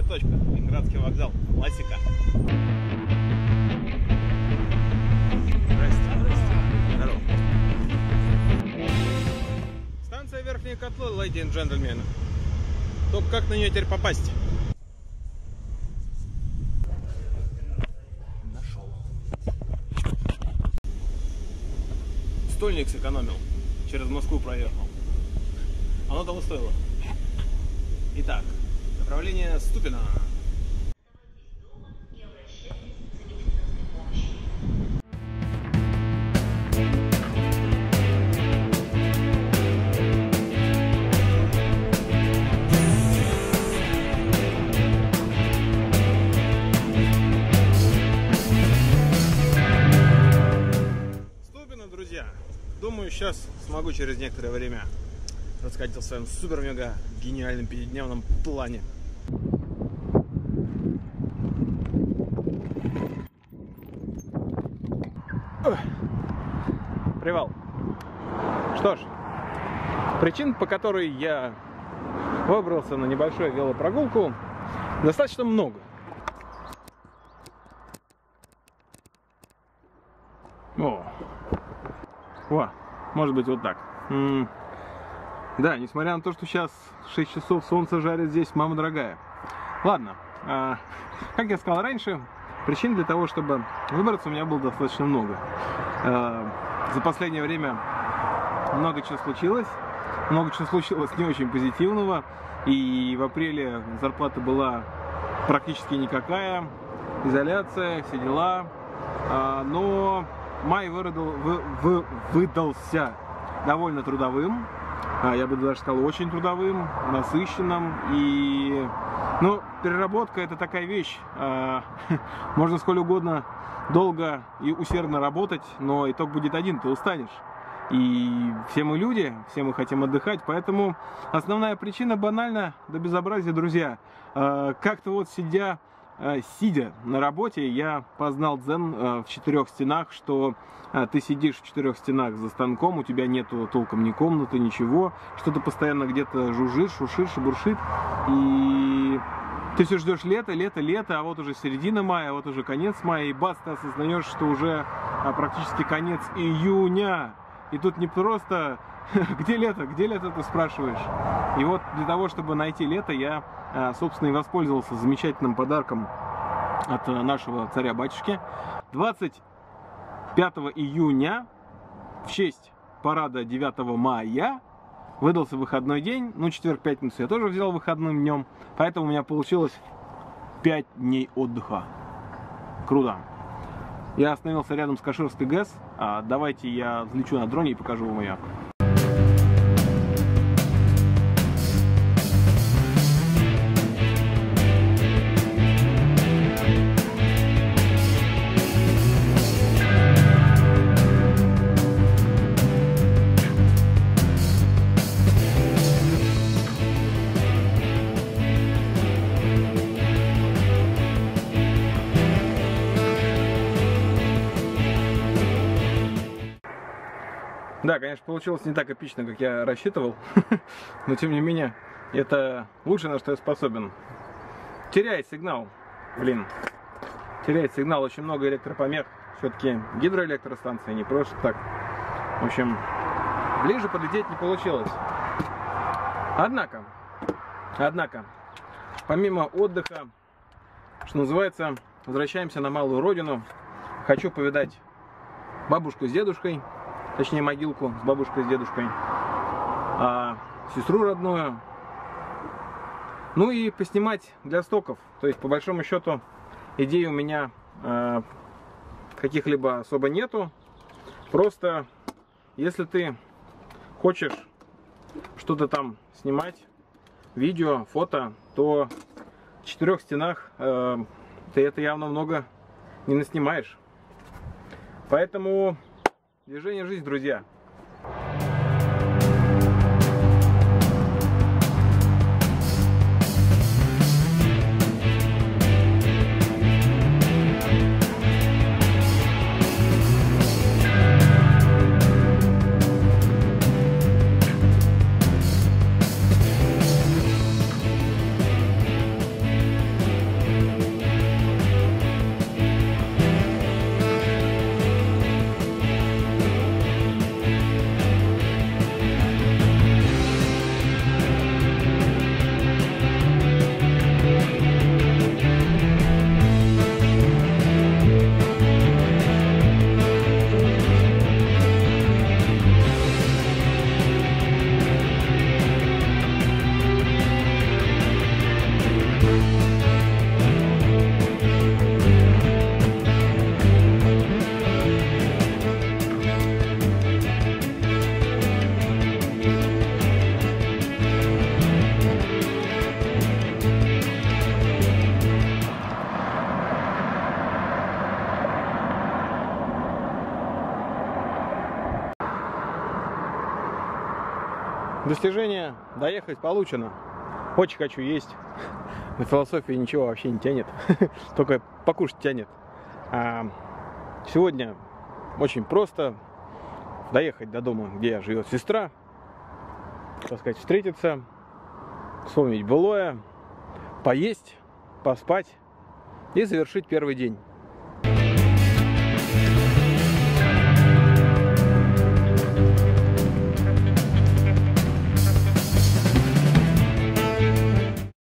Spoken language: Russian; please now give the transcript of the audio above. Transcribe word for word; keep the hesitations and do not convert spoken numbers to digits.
точка. Ленинградский вокзал. Классика. Здрасте, здрасте. Здорово. Станция Верхние Котлы, леди и джентльмены. Только как на нее теперь попасть? Нашел. Стольник сэкономил. Через Москву проехал. Оно того стоило. Итак, направление Ступино. Ступино, друзья. Думаю, сейчас смогу через некоторое время рассказать о своем супер-мега гениальном пятидневном плане. Привал. Что ж, причин, по которой я выбрался на небольшую велопрогулку, достаточно много. О, О может быть вот так. М -м Да, несмотря на то, что сейчас шесть часов солнце жарит здесь, мама дорогая. Ладно, а, как я сказал раньше, причин для того, чтобы выбраться, у меня было достаточно много. А, за последнее время много чего случилось, много чего случилось не очень позитивного, и в апреле зарплата была практически никакая, изоляция, все дела, а, но май выдал, вы, вы, выдался довольно трудовым. Я бы даже сказал, очень трудовым, насыщенным. И, ну, переработка — это такая вещь. Можно сколь угодно долго и усердно работать, но итог будет один, ты устанешь. И все мы люди, все мы хотим отдыхать, поэтому основная причина банальна до безобразия, друзья. Как-то вот сидя, сидя на работе, я познал дзен в четырех стенах, что ты сидишь в четырех стенах за станком, у тебя нету толком ни комнаты, ничего, что-то постоянно где-то жужжит, шушит, шебуршит, и ты все ждешь лето, лето, лето, а вот уже середина мая, а вот уже конец мая, и бац, ты осознаешь, что уже практически конец июня, и тут не просто где лето, где лето, ты спрашиваешь. И вот для того, чтобы найти лето, я, собственно, и воспользовался замечательным подарком от нашего царя-батюшки. двадцать пятого июня, в честь парада девятого мая, выдался выходной день. Ну, четверг-пятницу я тоже взял выходным днем, поэтому у меня получилось пять дней отдыха. Круто. Я остановился рядом с Каширской ГЭС. А, давайте я взлечу на дроне и покажу вам ее. Да, конечно, получилось не так эпично, как я рассчитывал, но тем не менее, это лучшее, на что я способен. Теряет сигнал, блин, теряет сигнал, очень много электропомех, все-таки гидроэлектростанция, не просто так. В общем, ближе подлететь не получилось. Однако, однако, помимо отдыха, что называется, возвращаемся на малую родину. Хочу повидать бабушку с дедушкой. Точнее, могилку с бабушкой, с дедушкой, а, сестру родную. Ну и поснимать для стоков. То есть, по большому счету, идей у меня а, каких-либо особо нету. Просто, если ты хочешь что-то там снимать, видео, фото, то в четырех стенах а, ты это явно много не наснимаешь. Поэтому... Движение жизнь, друзья. Достижение доехать получено. Очень хочу есть. На философии ничего вообще не тянет. Только покушать тянет. А сегодня очень просто доехать до дома, где живет сестра. Так сказать, встретиться, вспомнить былое, поесть, поспать и завершить первый день.